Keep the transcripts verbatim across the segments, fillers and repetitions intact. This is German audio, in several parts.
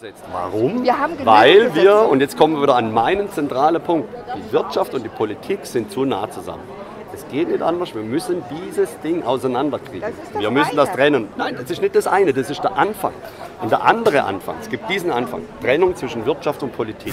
gesetzt. Warum? Wir haben genügend Weil Gesetze. wir, und jetzt kommen wir wieder an meinen zentralen Punkt, die Wirtschaft und die Politik sind zu nah zusammen. Es geht nicht anders, wir müssen dieses Ding auseinanderkriegen. Das ist das Wir müssen das eine. trennen. Nein, das ist nicht das eine, das ist der Anfang. Und der andere Anfang, es gibt diesen Anfang, Trennung zwischen Wirtschaft und Politik.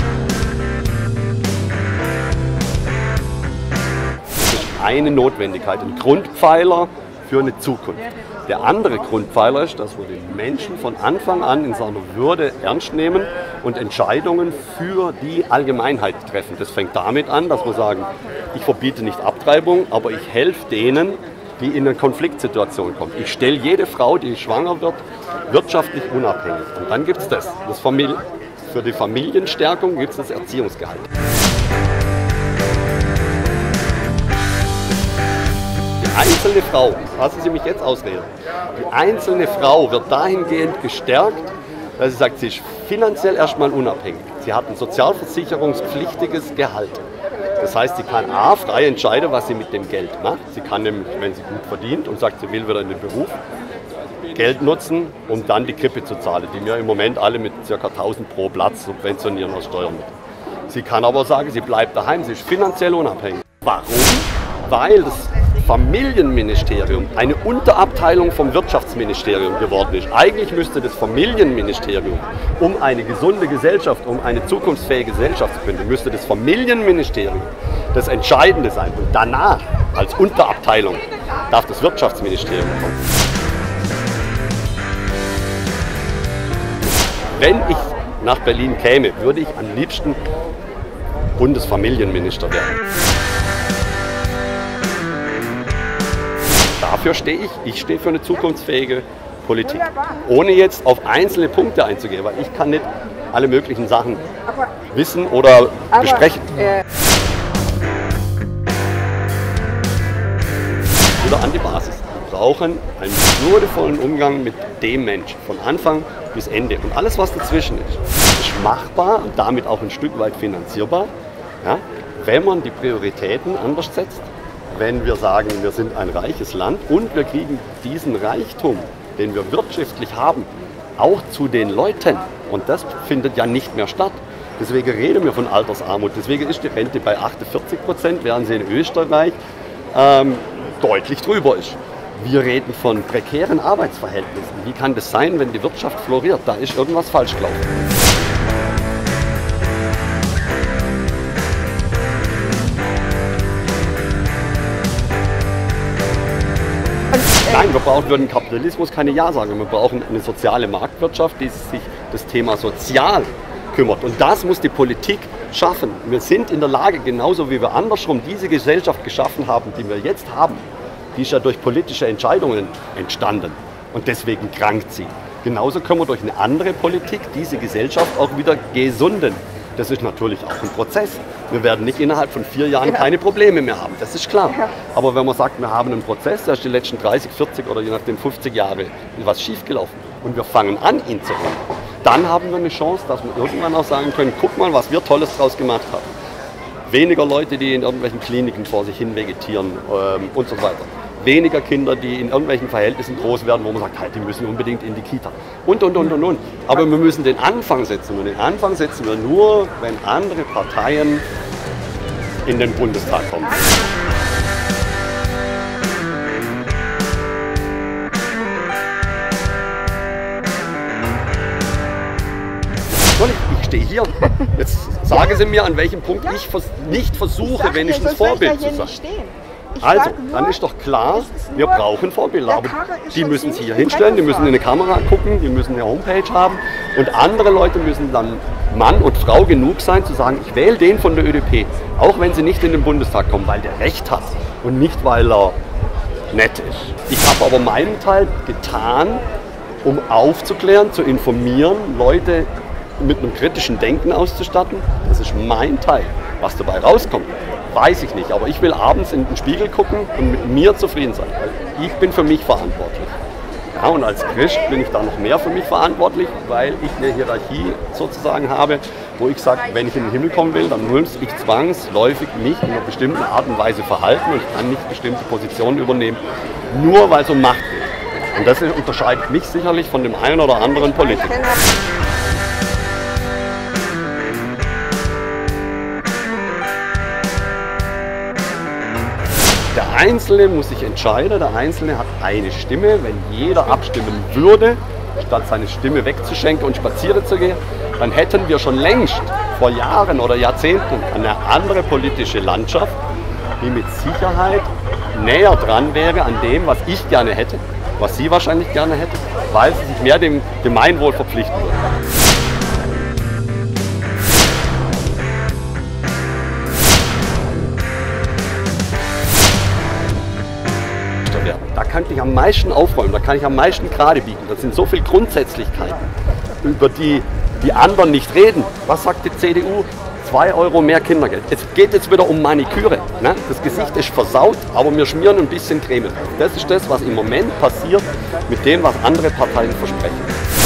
Das ist eine Notwendigkeit, ein Grundpfeiler für eine Zukunft. Der andere Grundpfeiler ist, dass wir den Menschen von Anfang an in seiner Würde ernst nehmen und Entscheidungen für die Allgemeinheit treffen. Das fängt damit an, dass wir sagen, ich verbiete nicht Abtreibung, aber ich helfe denen, die in eine Konfliktsituation kommen. Ich stelle jede Frau, die schwanger wird, wirtschaftlich unabhängig. Und dann gibt es das. das Famili- für die Familienstärkung gibt es das Erziehungsgehalt. Die einzelne Frau, lassen Sie mich jetzt ausreden, die einzelne Frau wird dahingehend gestärkt, dass sie sagt, sie ist finanziell erstmal unabhängig. Sie hat ein sozialversicherungspflichtiges Gehalt. Das heißt, sie kann A, frei entscheiden, was sie mit dem Geld macht. Sie kann nämlich, wenn sie gut verdient und sagt, sie will wieder in den Beruf, Geld nutzen, um dann die Krippe zu zahlen, die wir im Moment alle mit ca. tausend pro Platz subventionieren aus Steuermitteln. Sie kann aber sagen, sie bleibt daheim, sie ist finanziell unabhängig. Warum? Weil das Familienministerium eine Unterabteilung vom Wirtschaftsministerium geworden ist. Eigentlich müsste das Familienministerium, um eine gesunde Gesellschaft, um eine zukunftsfähige Gesellschaft zu gründen, müsste das Familienministerium das Entscheidende sein. Und danach, als Unterabteilung, darf das Wirtschaftsministerium kommen. Wenn ich nach Berlin käme, würde ich am liebsten Bundesfamilienminister werden. Dafür stehe ich. Ich stehe für eine zukunftsfähige Politik. Ohne jetzt auf einzelne Punkte einzugehen, weil ich kann nicht alle möglichen Sachen wissen oder Aber, besprechen. Äh, Wieder an die Basis. Wir brauchen einen würdevollen Umgang mit dem Menschen, von Anfang bis Ende. Und alles, was dazwischen ist, ist machbar und damit auch ein Stück weit finanzierbar, ja, wenn man die Prioritäten anders setzt. Wenn wir sagen, wir sind ein reiches Land und wir kriegen diesen Reichtum, den wir wirtschaftlich haben, auch zu den Leuten. Und das findet ja nicht mehr statt. Deswegen reden wir von Altersarmut. Deswegen ist die Rente bei achtundvierzig Prozent, während sie in Österreich ähm, deutlich drüber ist. Wir reden von prekären Arbeitsverhältnissen. Wie kann das sein, wenn die Wirtschaft floriert? Da ist irgendwas falsch gelaufen. Nein, wir brauchen für den Kapitalismus keine Ja-Sager. Wir brauchen eine soziale Marktwirtschaft, die sich das Thema sozial kümmert. Und das muss die Politik schaffen. Wir sind in der Lage, genauso wie wir andersrum diese Gesellschaft geschaffen haben, die wir jetzt haben, die ist ja durch politische Entscheidungen entstanden. Und deswegen krankt sie. Genauso können wir durch eine andere Politik diese Gesellschaft auch wieder gesunden. Das ist natürlich auch ein Prozess. Wir werden nicht innerhalb von vier Jahren keine Probleme mehr haben, das ist klar. Aber wenn man sagt, wir haben einen Prozess, da ist die letzten dreißig, vierzig oder je nachdem fünfzig Jahre was schiefgelaufen und wir fangen an, ihn zu ändern, dann haben wir eine Chance, dass wir irgendwann auch sagen können, guck mal, was wir Tolles draus gemacht haben. Weniger Leute, die in irgendwelchen Kliniken vor sich hin vegetieren ähm, und so weiter. Weniger Kinder, die in irgendwelchen Verhältnissen groß werden, wo man sagt, halt, die müssen unbedingt in die Kita. Und, und, und, und, und. Aber wir müssen den Anfang setzen. Und den Anfang setzen wir nur, wenn andere Parteien in den Bundestag kommen. Ich stehe hier. Jetzt sagen Sie mir, an welchem Punkt ich vers- nicht versuche, wenigstens Vorbild zu sein. Also, dann ist doch klar, wir brauchen Vorbilder. Aber die müssen sich hier hinstellen, die müssen in eine Kamera gucken, die müssen eine Homepage haben. Und andere Leute müssen dann Mann und Frau genug sein, zu sagen, ich wähle den von der Ö D P. Auch wenn sie nicht in den Bundestag kommen, weil der Recht hat und nicht, weil er nett ist. Ich habe aber meinen Teil getan, um aufzuklären, zu informieren, Leute mit einem kritischen Denken auszustatten. Das ist mein Teil. Was dabei rauskommt, weiß ich nicht. Aber ich will abends in den Spiegel gucken und mit mir zufrieden sein. Weil ich bin für mich verantwortlich. Ja, und als Christ bin ich da noch mehr für mich verantwortlich, weil ich eine Hierarchie sozusagen habe, wo ich sage, wenn ich in den Himmel kommen will, dann muss ich zwangsläufig mich in einer bestimmten Art und Weise verhalten und ich kann nicht bestimmte Positionen übernehmen, nur weil es um Macht geht. Und das unterscheidet mich sicherlich von dem einen oder anderen Politiker. Der Einzelne muss sich entscheiden, der Einzelne hat eine Stimme. Wenn jeder abstimmen würde, statt seine Stimme wegzuschenken und spazieren zu gehen, dann hätten wir schon längst vor Jahren oder Jahrzehnten eine andere politische Landschaft, die mit Sicherheit näher dran wäre an dem, was ich gerne hätte, was Sie wahrscheinlich gerne hätten, weil sie sich mehr dem Gemeinwohl verpflichten würden. Da kann ich am meisten aufräumen, da kann ich am meisten gerade biegen. Das sind so viele Grundsätzlichkeiten, über die die anderen nicht reden. Was sagt die C D U? zwei Euro mehr Kindergeld. Es geht jetzt wieder um Maniküre. Ne? Das Gesicht ist versaut, aber wir schmieren ein bisschen Creme drauf. Das ist das, was im Moment passiert mit dem, was andere Parteien versprechen.